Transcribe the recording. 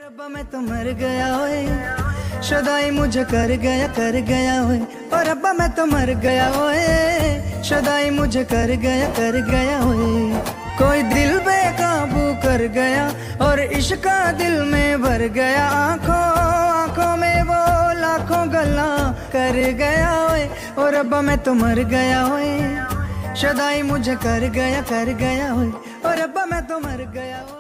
रब्बा मैं तो मर गया ओए, शुदाई मुझे कर गया ओए। और रब्बा मैं तो मर गया ओए, शुदाई मुझे कर गया ओए। कोई दिल बेकाबू कर गया और इश्का दिल में भर गया। आंखों में वो लाखों गल्ला कर गया ओए। और रब्बा मैं तो मर गया ओए, शुदाई मुझे कर गया ओए। और रब्बा मैं तो मर गया ओए।